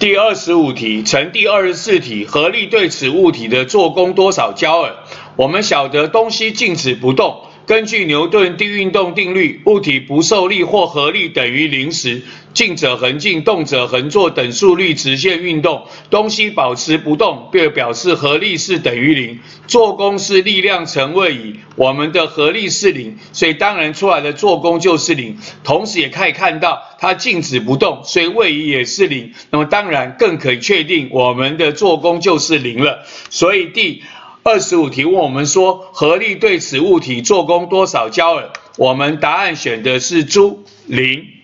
第25题乘第24题，合力对此物体的作功多少焦耳？我们晓得东西静止不动，根据牛顿第运动定律，物体不受力或合力等于0时，静者恒静，动者恒坐等速率直线运动，东西保持不动，便表示合力是等于0，做功是力量乘位移，我们的合力是0，所以当然出来的做功就是0。同时也可以看到它静止不动，所以位移也是0，那么当然更可以确定我们的做功就是0了。所以第25题问我们说，合力对此物体作功多少焦耳？我们答案选的是猪，0。